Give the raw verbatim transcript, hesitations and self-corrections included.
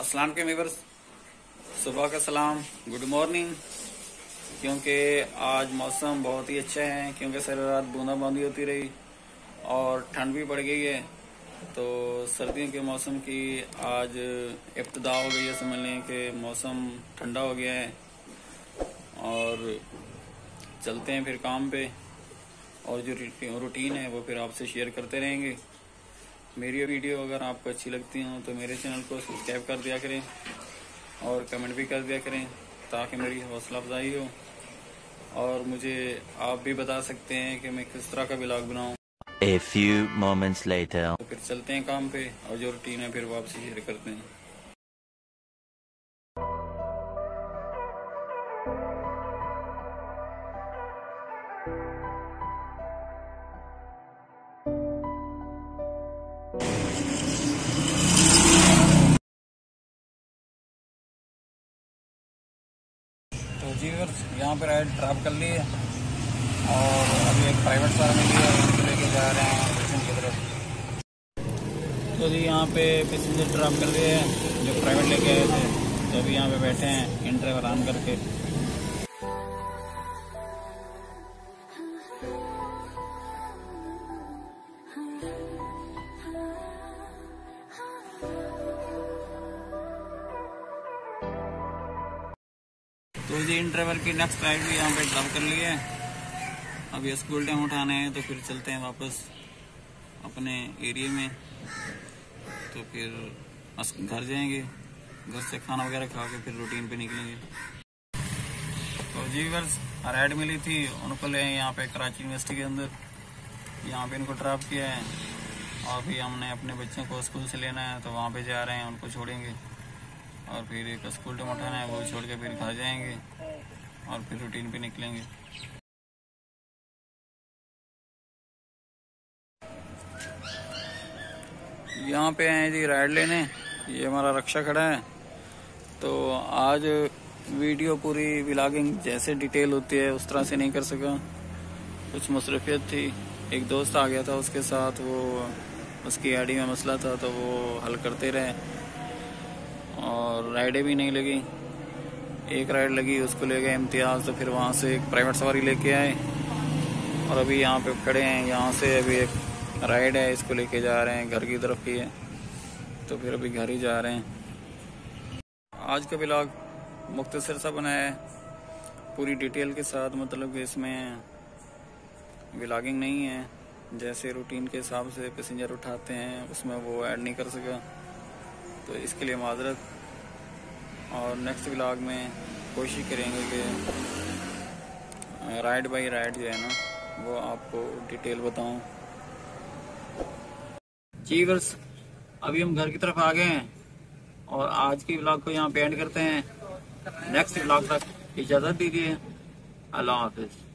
अस्सलाम के मीवर्स, सुबह का सलाम, गुड मॉर्निंग। क्योंकि आज मौसम बहुत ही अच्छा है, क्योंकि सारी रात बूंदाबांदी होती रही और ठंड भी पड़ गई है, तो सर्दियों के मौसम की आज इब्तिदा हो गई है। समझ लें कि मौसम ठंडा हो गया है और चलते हैं फिर काम पे। और जो रूटीन है वो फिर आपसे शेयर करते रहेंगे। मेरी वीडियो अगर आपको अच्छी लगती हो तो मेरे चैनल को सब्सक्राइब कर दिया करें और कमेंट भी कर दिया करें, ताकि मेरी हौसला अफजाई हो। और मुझे आप भी बता सकते हैं कि मैं किस तरह का व्लॉग बनाऊं। A few moments later. तो फिर चलते हैं काम पे और जो रूटीन है फिर वो आपसे शेयर करते हैं। तो जी यहाँ पर राइड ड्रॉप कर ली है और अभी एक प्राइवेट कार मिली है, उसको लेके जा रहे हैं स्टेशन की तरफ। तो जी यहाँ पे पैसेंजर ड्रॉप कर लिए हैं जो प्राइवेट लेके आए थे, तो अभी यहाँ पे बैठे हैं इन ड्राइवर ऑन करके। तो जी इन ड्राइवर की नेक्स्ट राइड भी यहाँ पे ड्रॉप कर लिए है। अभी स्कूल टाइम उठाने हैं, तो फिर चलते हैं वापस अपने एरिया में। तो फिर घर जाएंगे, घर से खाना वगैरह खा के फिर रूटीन पे निकलेंगे। तो जी वर्स राइड मिली थी, उनको ले यहाँ पे कराची यूनिवर्सिटी के अंदर, यहाँ पे इनको ड्रॉप किया है। और फिर हमने अपने बच्चों को स्कूल से लेना है, तो वहाँ पे जा रहे हैं, उनको छोड़ेंगे और फिर एक स्कूल टाइम उठाना है, वो छोड़ के फिर घर जाएंगे और फिर रूटीन पे निकलेंगे। यहाँ पे आए जी राइड लेने, ये हमारा रक्षा खड़ा है। तो आज वीडियो पूरी व्लॉगिंग जैसे डिटेल होती है उस तरह से नहीं कर सका, कुछ मसरूफियत थी। एक दोस्त आ गया था, उसके साथ वो उसकी आईडी में मसला था, तो वो हल करते रहे और राइडें भी नहीं लगी। एक राइड लगी, उसको ले गए इम्तियाज़, तो फिर वहाँ से एक प्राइवेट सवारी लेके आए और अभी यहाँ पे खड़े हैं। यहाँ से अभी एक राइड है, इसको लेके जा रहे हैं, घर की तरफ ही है, तो फिर अभी घर ही जा रहे हैं। आज का व्लॉग मुख्तसर सा बनाया है, पूरी डिटेल के साथ, मतलब कि इसमें व्लॉगिंग नहीं है। जैसे रूटीन के हिसाब से पैसेंजर उठाते हैं उसमें वो ऐड नहीं कर सका, तो इसके लिए माजरत। और नेक्स्ट व्लॉग में कोशिश करेंगे कि राइड बाई राइड जो है ना वो आपको डिटेल बताऊं। जी बस अभी हम घर की तरफ आ गए हैं और आज की व्लॉग को यहाँ पे एंड करते हैं। नेक्स्ट व्लॉग तक इजाज़त दीजिए। अल्लाह हाफिज।